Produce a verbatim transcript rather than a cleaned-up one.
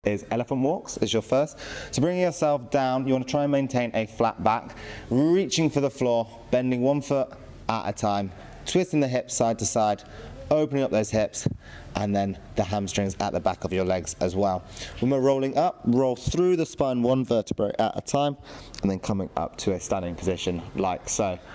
is elephant walks as your first. So bringing yourself down, you want to try and maintain a flat back, reaching for the floor, bending one foot at a time, twisting the hips side to side, opening up those hips, and then the hamstrings at the back of your legs as well. When we're rolling up, roll through the spine one vertebrae at a time, and then coming up to a standing position like so.